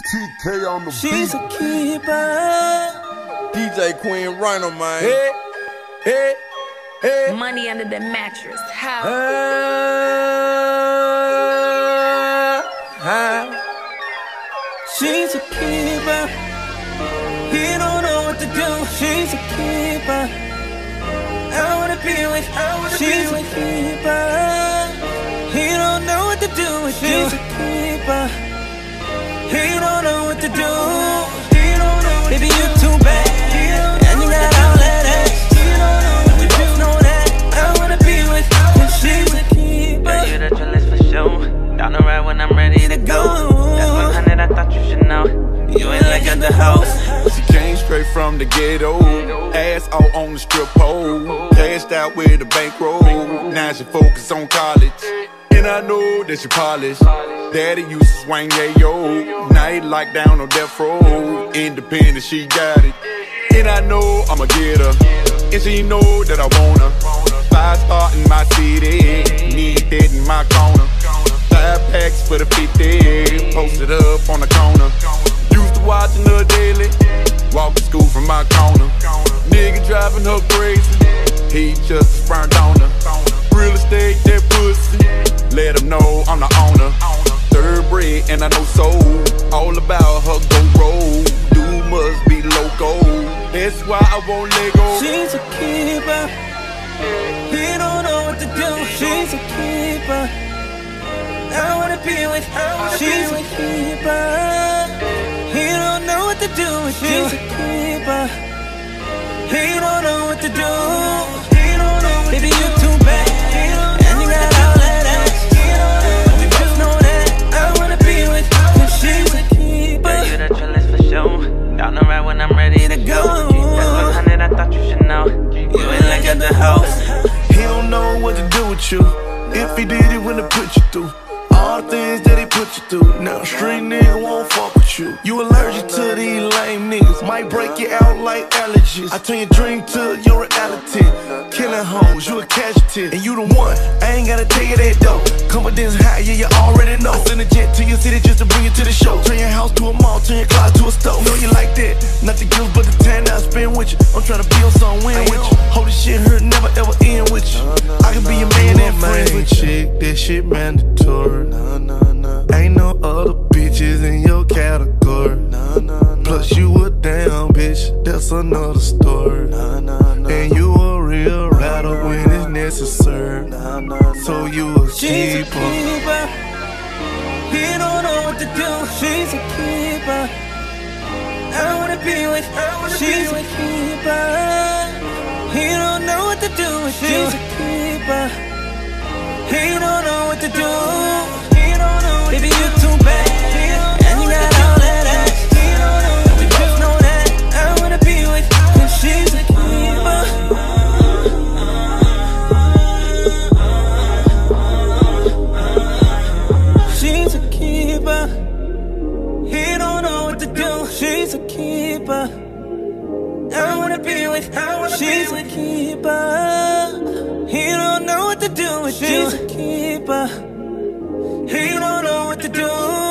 TK on the She's beat. a keeper. DJ Queen Rhino, man. Hey, hey, hey. Money under the mattress. How? She's a keeper. He don't know what to do. She's a keeper. I wanna be with her. She's a keeper. He don't know what to do with you. She's a keeper. He don't know what to do. He don't know. Baby, you too bad, and you got all that ass. We both know that. I wanna be with her, 'cause she's a keeper. Girl, you the trillest for sure. Down the ride when I'm ready to go. That's 100, I thought you should know. You ain't like at the house. She came straight from the ghetto, ass out on the strip pole, cashed out with a bankroll. Now she focused on college, and I know that she polished. Daddy used to swing yayo, now he locked down on death row. Independent, she got it, and I know I'ma get her, and she know that I want her. 5-star in my city, need that in my corner. 5 packs for the 50, posted up on the corner. Used to watching her daily, walk to school from my corner. Nigga driving her crazy, he just a sperm donor. Real estate, that pussy, let him know I'm the owner. Thoroughbred and I know soul, all about her go roll. Dude must be loco, that's why I won't let go. She's a keeper. He don't know what to do. She's a keeper. I wanna be with her. She's a keeper. He don't know what to do with you. She's a keeper. He don't know what to do. He don't know. Baby, you too bad, and you got all that ass. We both know that. I wanna be with her, 'cause she's a keeper. Girl, you the trillest for sure. Down the ride when I'm ready to go. That's 100, I thought you should know. You ain't like at the house. He don't know what to do with you. If he did, he wouldn't put you through all the things that he put you through. Now street nigga won't fuck with you. You allergic to these lame niggas, might break you out like allergies. I turn your dream to your reality. Killing hoes, you a casualty, and you the one. I ain't gotta tell you that though. Confidence high, yeah, you already know. I send a jet to your city just to bring you to the show. Turn your house to a mall, turn your closet to a stove. Know you like that, not the guilt but the time that I spend with you. I'm tryna build some win with you. Hold this shit hurt, never ever end with you. I can be your man and friends with chick, that shit mandatory. Ain't no other bitches in your category. Plus you a damn bitch, that's another story. And you a real rider when it's necessary. So you a She's a keeper. keeper. He don't know what to do. She's a keeper. I wanna be with her. She's a keeper. He don't know what to do with you. She's a keeper. He don't know what to do. He don't know. Baby, you too bad, and you got all that ass. We both know that. I wanna be with her, 'cause she's a keeper. She's a keeper. He don't know what to do. She's a keeper. I wanna be with her. She's a keeper. He don't know what to do with you. She's a keeper. He don't know what to do.